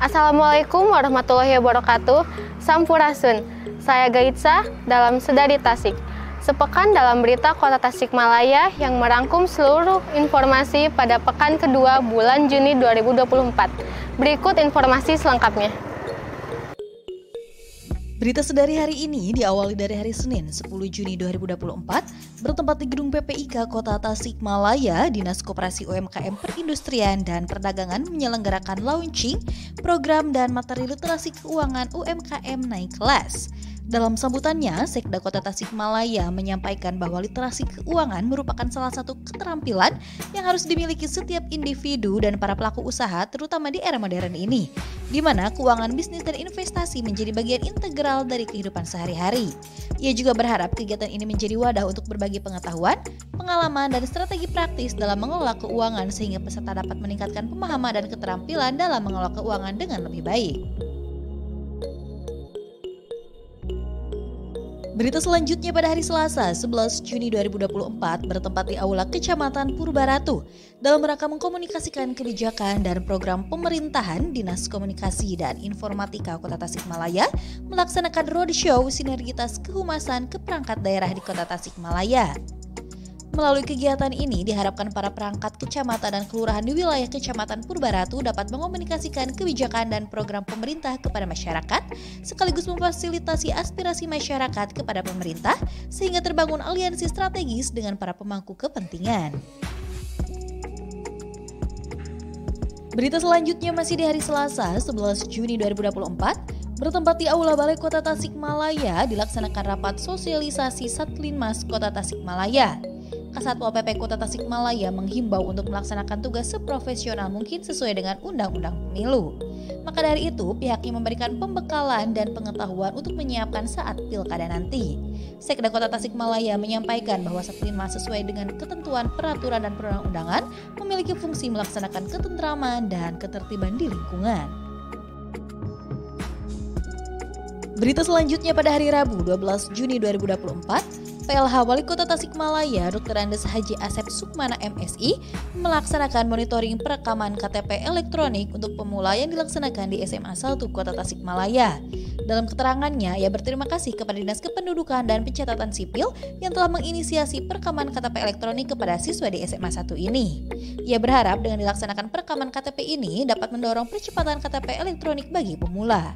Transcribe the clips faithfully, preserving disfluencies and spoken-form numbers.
Assalamualaikum warahmatullahi wabarakatuh. Sampurasun. Saya Gaitsa dalam Sedari Tasik. Sepekan dalam berita Kota Tasikmalaya yang merangkum seluruh informasi pada pekan kedua bulan Juni dua ribu dua puluh empat. Berikut informasi selengkapnya. Berita Sedari hari ini diawali dari hari Senin sepuluh Juni dua ribu dua puluh empat bertempat di Gedung P P I K Kota Tasikmalaya. Dinas Koperasi U M K M Perindustrian dan Perdagangan menyelenggarakan launching program dan materi literasi keuangan U M K M naik kelas. Dalam sambutannya, Sekda Kota Tasikmalaya menyampaikan bahwa literasi keuangan merupakan salah satu keterampilan yang harus dimiliki setiap individu dan para pelaku usaha, terutama di era modern ini, di mana keuangan bisnis dan investasi menjadi bagian integral dari kehidupan sehari-hari. Ia juga berharap kegiatan ini menjadi wadah untuk berbagi pengetahuan, pengalaman, dan strategi praktis dalam mengelola keuangan sehingga peserta dapat meningkatkan pemahaman dan keterampilan dalam mengelola keuangan dengan lebih baik. Berita selanjutnya pada hari Selasa sebelas Juni dua ribu dua puluh empat bertempat di Aula Kecamatan Purbaratu dalam rangka mengkomunikasikan kebijakan dan program pemerintahan. Dinas Komunikasi dan Informatika Kota Tasikmalaya melaksanakan roadshow sinergitas kehumasan ke perangkat daerah di Kota Tasikmalaya. Melalui kegiatan ini diharapkan para perangkat kecamatan dan kelurahan di wilayah Kecamatan Purbaratu dapat mengomunikasikan kebijakan dan program pemerintah kepada masyarakat, sekaligus memfasilitasi aspirasi masyarakat kepada pemerintah sehingga terbangun aliansi strategis dengan para pemangku kepentingan. Berita selanjutnya masih di hari Selasa sebelas Juni dua ribu dua puluh empat bertempat di Aula Balai Kota Tasikmalaya dilaksanakan rapat sosialisasi Satlinmas Kota Tasikmalaya. Kasatpol P P Kota Tasikmalaya menghimbau untuk melaksanakan tugas seprofesional mungkin sesuai dengan Undang-Undang Pemilu. Maka dari itu, pihaknya memberikan pembekalan dan pengetahuan untuk menyiapkan saat pilkada nanti. Sekda Kota Tasikmalaya menyampaikan bahwa Satlinmas sesuai dengan ketentuan peraturan dan perundang-undangan memiliki fungsi melaksanakan ketentraman dan ketertiban di lingkungan. Berita selanjutnya pada hari Rabu dua belas Juni dua ribu dua puluh empat, P L H Wali Kota Tasikmalaya Doktor Andes Haji Asep Sukmana M Si melaksanakan monitoring perekaman K T P elektronik untuk pemula yang dilaksanakan di S M A satu Kota Tasikmalaya. Dalam keterangannya, ia berterima kasih kepada Dinas Kependudukan dan Pencatatan Sipil yang telah menginisiasi perekaman K T P elektronik kepada siswa di S M A satu ini. Ia berharap dengan dilaksanakan perekaman K T P ini dapat mendorong percepatan K T P elektronik bagi pemula.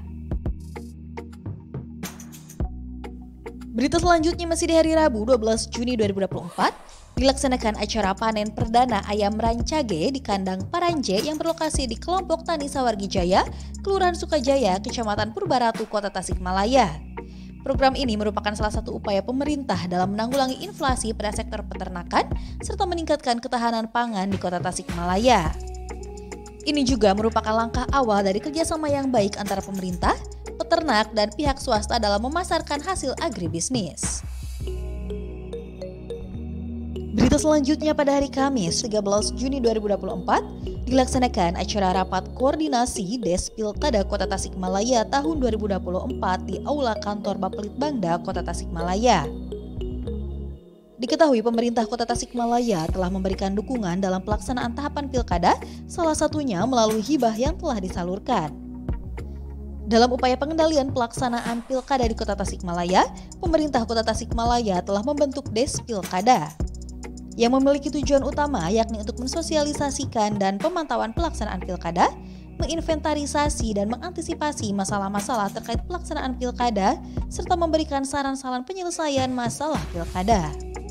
Berita selanjutnya masih di hari Rabu dua belas Juni dua ribu dua puluh empat dilaksanakan acara panen perdana ayam rancage di kandang Paranje yang berlokasi di kelompok Tani Sawargijaya, Kelurahan Sukajaya, Kecamatan Purbaratu, Kota Tasikmalaya. Program ini merupakan salah satu upaya pemerintah dalam menanggulangi inflasi pada sektor peternakan serta meningkatkan ketahanan pangan di Kota Tasikmalaya. Ini juga merupakan langkah awal dari kerjasama yang baik antara pemerintah, peternak, dan pihak swasta dalam memasarkan hasil agribisnis. Berita selanjutnya pada hari Kamis tiga belas Juni dua ribu dua puluh empat dilaksanakan acara rapat koordinasi Des Pilkada Kota Tasikmalaya tahun dua ribu dua puluh empat di Aula Kantor Bapelitbangda Kota Tasikmalaya. Diketahui pemerintah Kota Tasikmalaya telah memberikan dukungan dalam pelaksanaan tahapan pilkada, salah satunya melalui hibah yang telah disalurkan. Dalam upaya pengendalian pelaksanaan pilkada di Kota Tasikmalaya, pemerintah Kota Tasikmalaya telah membentuk Des Pilkada yang memiliki tujuan utama yakni untuk mensosialisasikan dan pemantauan pelaksanaan pilkada, menginventarisasi dan mengantisipasi masalah-masalah terkait pelaksanaan pilkada, serta memberikan saran-saran penyelesaian masalah pilkada.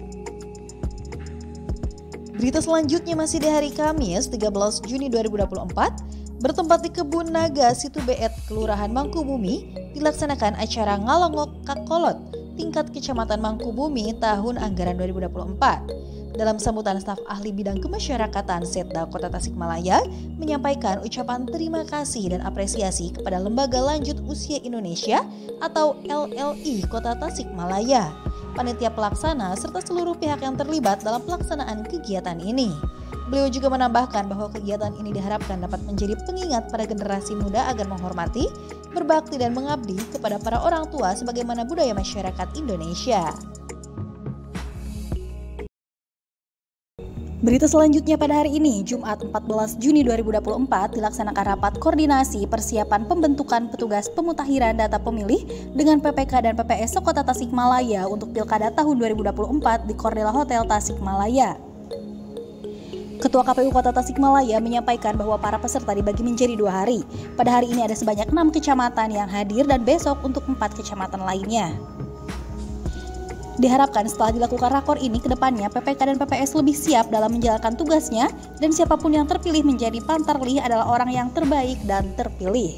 Berita selanjutnya masih di hari Kamis tiga belas Juni dua ribu dua puluh empat bertempat di Kebun Naga Situ Beet, Kelurahan Mangkubumi, dilaksanakan acara Ngalongok Kakolot tingkat Kecamatan Mangkubumi tahun anggaran dua ribu dua puluh empat. Dalam sambutan staf ahli bidang kemasyarakatan Setda Kota Tasikmalaya menyampaikan ucapan terima kasih dan apresiasi kepada Lembaga Lanjut Usia Indonesia atau L L I Kota Tasikmalaya, panitia pelaksana serta seluruh pihak yang terlibat dalam pelaksanaan kegiatan ini. Beliau juga menambahkan bahwa kegiatan ini diharapkan dapat menjadi pengingat pada generasi muda agar menghormati, berbakti dan mengabdi kepada para orang tua sebagaimana budaya masyarakat Indonesia. Berita selanjutnya pada hari ini, Jumat empat belas Juni dua ribu dua puluh empat, dilaksanakan rapat koordinasi persiapan pembentukan petugas pemutakhiran data pemilih dengan P P K dan P P S Sekota Tasikmalaya untuk Pilkada tahun dua ribu dua puluh empat di Cordella Hotel Tasikmalaya. Ketua K P U Kota Tasikmalaya menyampaikan bahwa para peserta dibagi menjadi dua hari. Pada hari ini ada sebanyak enam kecamatan yang hadir dan besok untuk empat kecamatan lainnya. Diharapkan setelah dilakukan rakor ini ke depannya P P K dan P P S lebih siap dalam menjalankan tugasnya dan siapapun yang terpilih menjadi pantarlih adalah orang yang terbaik dan terpilih.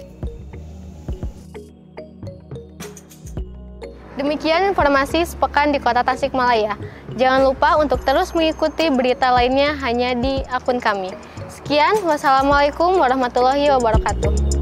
Demikian informasi sepekan di Kota Tasikmalaya. Jangan lupa untuk terus mengikuti berita lainnya hanya di akun kami. Sekian, wassalamualaikum warahmatullahi wabarakatuh.